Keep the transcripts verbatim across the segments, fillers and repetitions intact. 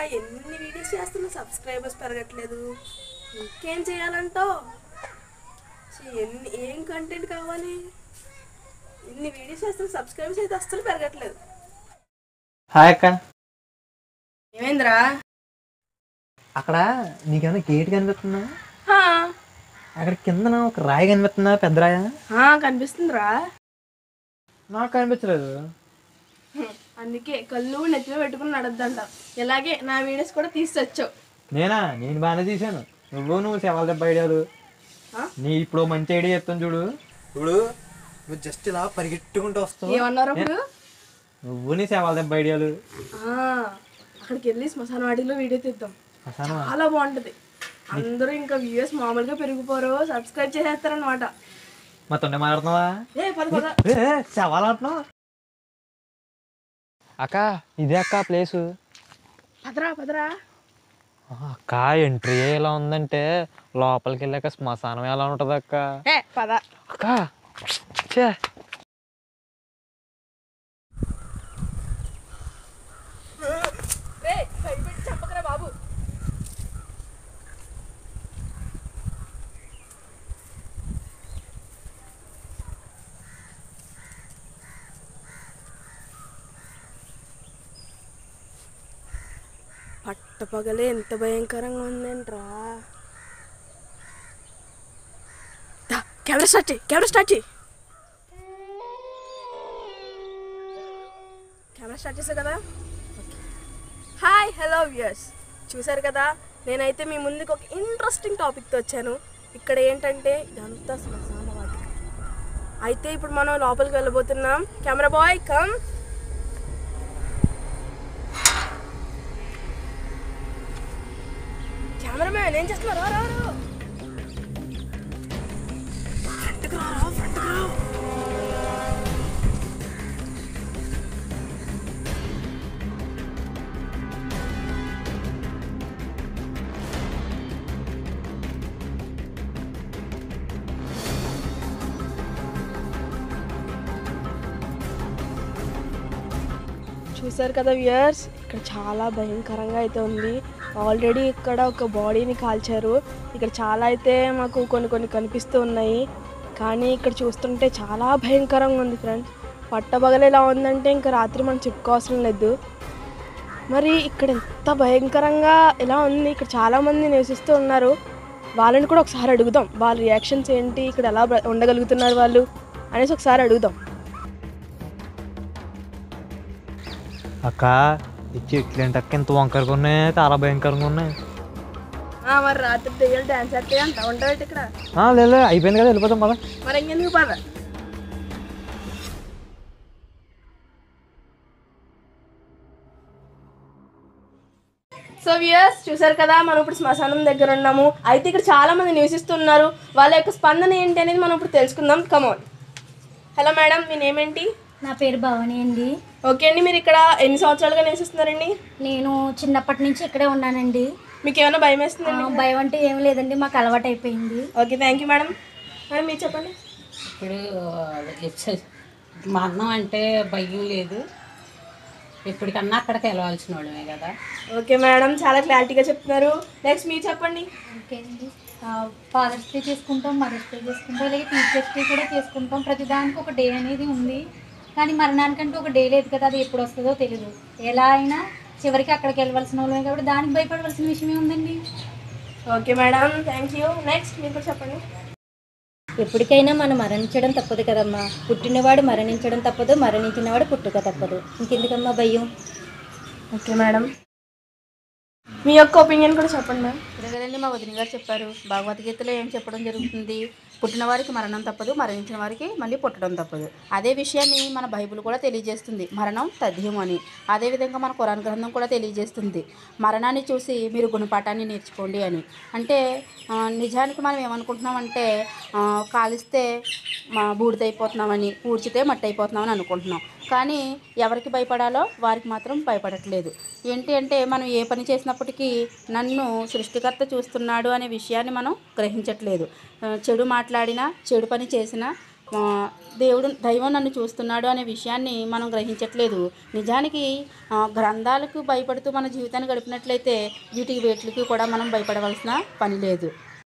ఎన్ని వీడియోస్ చేస్తున్నా సబ్స్క్రైబర్స్ పెరగట్లేదు. ఇంకేం చేయాలంటావు? ఎన్ని ఏం కంటెంట్ కావాలి? ఇన్ని వీడియోస్ చేస్తున్నా సబ్స్క్రైబర్స్ అయితే అస్సలు పెరగట్లేదు. హాయ్ అక్క. ఏమైందిరా? అక్కడ నీకేమైనా గేట్ కనిపిస్తుందా? హా, అక్కడ కింద ఒక రాయి కనిపిస్తుందా? పెద్ద రాయ కనిపిస్తుందిరా. నాకు కనిపించలేదు. అందుకే కళ్ళు నెత్తిలో పెట్టుకుని నడద్దంట. ఇలాగే నా వీడియోస్ కూడా తీసుకొచ్చావు. నేనా? నేను బాగానే తీసాను. నువ్వు నువ్వు శవాల దెబ్బ ఐడియాలు. నీ ఇప్పుడు మంచి ఐడియా చెప్తాను చూడు. ఇప్పుడు నువ్వు జస్ట్ ఇలా పరిగెట్టుకుంటూ వస్తావు. ఏమన్నారు అప్పుడు? నువ్వు నీ శవాల దెబ్బ ఐడియాలు. అక్కడికి వెళ్ళి శ్మశాన వాటిలో వీడియో తీద్దాం. చాలా బాగుంటది. అందరూ ఇంకా వ్యూస్ మామూలుగా పెరిగిపోరు, సబ్స్క్రైబ్ చేసేస్తారనమాట. మొత్తం మాట్లాడుతున్నావా? శవాలు ఆడుతున్నావు అక్క. ఇదే అక్క ప్లేసు. పదరా పదరా. అక్క ఎంట్రీ ఎలా ఉందంటే లోపలికి వెళ్ళాక శ్మశానం ఎలా ఉంటది అక్క. పద అక్క. చే చెప్పకరా బాబు. పట్టపగలే ఎంత భయంకరంగా ఉందేంట్రా. కెమెరా స్టార్ట్ చేయి, కెమెరా స్టార్ట్ చేయి. కెమెరా స్టార్ట్ చేసావు కదా. హాయ్ హలో వ్యూయర్స్, చూసారు కదా, నేనైతే మీ ముందుకు ఒక ఇంట్రెస్టింగ్ టాపిక్తో వచ్చాను. ఇక్కడ ఏంటంటే ఇదంతా శ్మశాన వాటిక. అయితే ఇప్పుడు మనం లోపలికి వెళ్ళబోతున్నాం. Camera boy come. కెమెరామ్యాన్ ఏం చేస్తున్నారు? రా రా ఫ్రంట్కి రా, ఫ్రంట్కి రా. చూసారు కదా వ్యూయర్స్, ఇక్కడ చాలా భయంకరంగా అయితే ఉంది. ఆల్రెడీ ఇక్కడ ఒక బాడీని కాల్చారు. ఇక్కడ చాలా అయితే మాకు కొన్ని కొన్ని కనిపిస్తూ ఉన్నాయి. కానీ ఇక్కడ చూస్తుంటే చాలా భయంకరంగా ఉంది ఫ్రెండ్స్. పట్టబగలు ఎలా ఉందంటే ఇంకా రాత్రి మనం చెప్పుకోవాల్సిన లేదు. మరి ఇక్కడ ఎంత భయంకరంగా ఎలా ఉంది. ఇక్కడ చాలామంది నివసిస్తూ ఉన్నారు. వాళ్ళని కూడా ఒకసారి అడుగుదాం. వాళ్ళ రియాక్షన్స్ ఏంటి, ఇక్కడ ఎలా ఉండగలుగుతున్నారు వాళ్ళు అనేసి ఒకసారి అడుగుదాం. అక్క ఈ చెట్లు ఏంటక్క ఇంత వంకరగా ఉన్నాయి, చాలా భయంకరంగా ఉన్నాయి. మరి రాత్రి దెయ్యాలు డాన్స్ చేస్తే అంత ఉంటాయి ఇక్కడ. లేదు అయిపోయింది కదా, వెళ్ళిపోతాం పద. మరి ఇంకెందుకు పద. సో వ్యూయర్స్ చూసారు కదా, మనం ఇప్పుడు శ్మశానం దగ్గర ఉన్నాము. అయితే ఇక్కడ చాలా మంది నివసిస్తున్నారు. వాళ్ళ యొక్క స్పందన ఏంటి అనేది మనం ఇప్పుడు తెలుసుకుందాం. కమాన్. హలో మేడం, మీ నేమ్ ఏంటి? నా పేరు భవాని అండి. ఓకే అండి, మీరు ఇక్కడ ఎన్ని సంవత్సరాలుగా నివసిస్తున్నారండి? నేను చిన్నప్పటి నుంచి ఇక్కడే ఉన్నానండి. మీకు ఏమైనా భయం వేస్తుందండి? భయం అంటే ఏం లేదండి, మాకు అలవాటు అయిపోయింది. Okay, thank you madam. Madam మీరు చెప్పండి. ఇప్పుడు మరణం అంటే భయం లేదు, ఎప్పటికన్నా అక్కడికి వెళ్ళవలసిన వాళ్ళమే కదా. ఓకే మేడం, చాలా క్లారిటీగా చెప్తున్నారు. నెక్స్ట్ మీరు చెప్పండి. ఓకే అండి, ఫాదర్స్ డే చేసుకుంటాం, మదర్స్ డే చేసుకుంటాం, అలాగే టీచర్స్ డే కూడా చేసుకుంటాం. ప్రతిదానికి ఒక డే అనేది ఉంది. కానీ మరణానికంటూ ఒక డే లేదు కదా, అది ఎప్పుడు వస్తుందో తెలియదు. ఎలా అయినా చివరికి అక్కడికి వెళ్ళవలసిన వాళ్ళమే కాబట్టి దానికి భయపడవలసిన విషయం ఏముందండి. Okay madam, thank you. Next మీరు కూడా చెప్పండి. ఎప్పటికైనా మనం మరణించడం తప్పదు కదమ్మా. పుట్టినవాడు మరణించడం తప్పదు, మరణించినవాడు పుట్టుక తప్పదు. ఇంకెందుకమ్మా భయం. ఓకే మేడం, మీ యొక్క ఒపీనియన్ కూడా చెప్పండి మ్యామ్. కదండి మా వదిన గారు చెప్పారు, భగవద్గీతలో ఏం చెప్పడం జరుగుతుంది, పుట్టిన వారికి మరణం తప్పదు, మరణించిన వారికి మళ్ళీ పుట్టడం తప్పదు. అదే విషయాన్ని మన బైబిల్ కూడా తెలియజేస్తుంది, మరణం తథ్యం అని. అదేవిధంగా మన ఖురాన్ గ్రంథం కూడా తెలియజేస్తుంది, మరణాన్ని చూసి మీరు గుణపాఠాన్ని నేర్చుకోండి అని. అంటే నిజానికి మనం ఏమనుకుంటున్నామంటే కాలిస్తే మా బూడిదైపోతున్నామని, పూడ్చితే మట్టి అయిపోతున్నామని అనుకుంటున్నాం. కానీ ఎవరికి భయపడాలో వారికి మాత్రం భయపడట్లేదు. ఏంటి అంటే మనం ఏ పని చేసినప్పటికీ నన్ను సృష్టికర్త చూస్తున్నాడు అనే విషయాన్ని మనం గ్రహించట్లేదు. చెడు మాట్లాడినా, చెడు పని చేసినా ఆ, దేవుడు దైవం నన్ను చూస్తున్నాడు అనే విషయాన్ని మనం గ్రహించట్లేదు. నిజానికి ఆ, గ్రంథాలకు భయపడుతూ మన జీవితాన్ని గడిపినట్లయితే వీటికి వేటికి కూడా మనం భయపడవలసిన పని లేదు.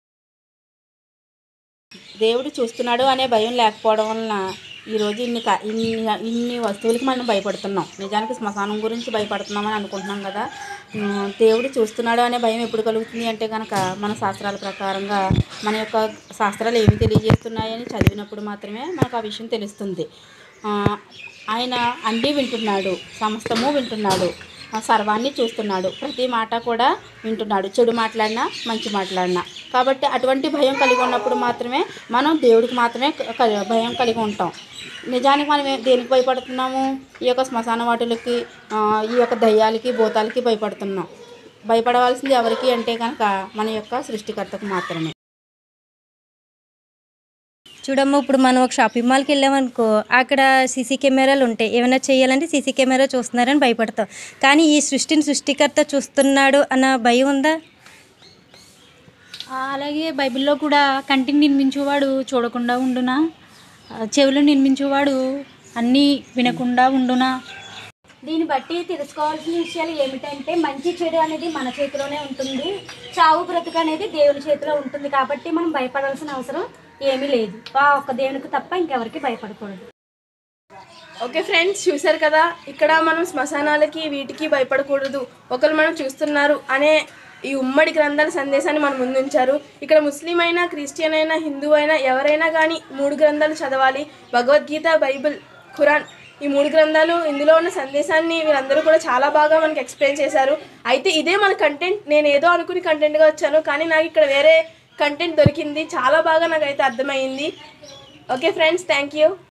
దేవుడు చూస్తున్నాడు అనే భయం లేకపోవడం వలన ఈరోజు ఇన్ని క ఇన్ని ఇన్ని వస్తువులకి మనం భయపడుతున్నాం. నిజానికి శ్మశానం గురించి భయపడుతున్నామని అనుకుంటున్నాం కదా. ఉమ్, దేవుడు చూస్తున్నాడు అనే భయం ఎప్పుడు కలుగుతుంది అంటే కనుక మన శాస్త్రాల ప్రకారంగా మన యొక్క శాస్త్రాలు ఏమి తెలియజేస్తున్నాయని చదివినప్పుడు మాత్రమే మనకు ఆ విషయం తెలుస్తుంది. ఆ, ఆయన అన్నీ వింటున్నాడు, సమస్తము వింటున్నాడు, ఆ, సర్వాన్ని చూస్తున్నాడు, ప్రతి మాట కూడా వింటున్నాడు, చెడు మాట్లాడినా మంచి మాట్లాడినా. కాబట్టి అటువంటి భయం కలిగి ఉన్నప్పుడు మాత్రమే మనం దేవుడికి మాత్రమే క- క- భయం కలిగి ఉంటాం. నిజానికి మనం ఏ- దేనికి భయపడుతున్నాము? ఈ యొక్క శ్మశాన వాటిలకి, ఆ, ఈ యొక్క దయ్యాలకి, భూతాలకి భయపడుతున్నాం. భయపడవలసింది ఎవరికి అంటే కనుక మన యొక్క సృష్టికర్తకు మాత్రమే. చూడమ్మా, ఇప్పుడు మనం ఒక షాపింగ్ మాల్కి వెళ్ళామనుకో, అక్కడ సీసీ కెమెరాలు ఉంటాయి. ఏమైనా చేయాలంటే సీసీ కెమెరా చూస్తున్నారని భయపడతాం. కానీ ఈ సృష్టిని సృష్టికర్త చూస్తున్నాడు అన్న భయం ఉందా? ఆ, అలాగే బైబిల్లో కూడా కంటిని నిర్మించేవాడు చూడకుండా ఉండునా, ఆ, చెవులు నిర్మించేవాడు అన్నీ వినకుండా ఉండునా. దీన్ని బట్టి తెలుసుకోవాల్సిన విషయాలు ఏమిటంటే మంచి చెడు అనేది మన చేతిలోనే ఉంటుంది, చావు బ్రతుకు అనేది దేవుని చేతిలో ఉంటుంది. కాబట్టి మనం భయపడాల్సిన అవసరం ఏమీ లేదు. ఆ ఒక్క దేవునికి తప్ప ఇంకెవరికి భయపడకూడదు. ఓకే ఫ్రెండ్స్, చూశారు కదా, ఇక్కడ మనం శ్మశానాలకి వీటికి భయపడకూడదు, ఒకరు మనం చూస్తున్నారు అనే ఈ ఉమ్మడి గ్రంథాల సందేశాన్ని మన ముందుంచారు. ఇక్కడ ముస్లిం అయినా, క్రిస్టియన్ అయినా, హిందూ అయినా ఎవరైనా కానీ మూడు గ్రంథాలు చదవాలి. భగవద్గీత, బైబిల్, ఖురాన్, ఈ మూడు గ్రంథాలు, ఇందులో ఉన్న సందేశాన్ని వీళ్ళందరూ కూడా చాలా బాగా మనకి ఎక్స్ప్లెయిన్ చేశారు. అయితే ఇదే మన కంటెంట్, నేను ఏదో అనుకుని కంటెంట్గా వచ్చాను, కానీ నాకు ఇక్కడ వేరే కంటెంట్ దొరికింది. చాలా బాగా నాకైతే అర్థమైంది. Okay friends, thank you.